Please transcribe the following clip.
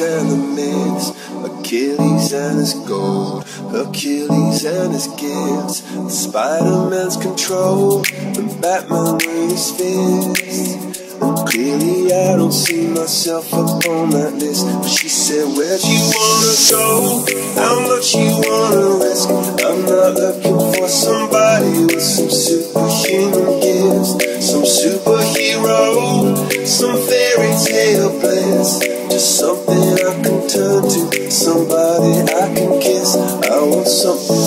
and the myths, Achilles and his gold, Hercules and his gifts, Spider-Man's control, and Batman with his fists. And clearly I don't see myself up on that list. But she said, where'd you wanna go? How much you wanna risk? I'm not looking for somebody with some superhuman gifts, some superhero, some fairy tale bliss. Just something I can turn to, somebody I can kiss. I want something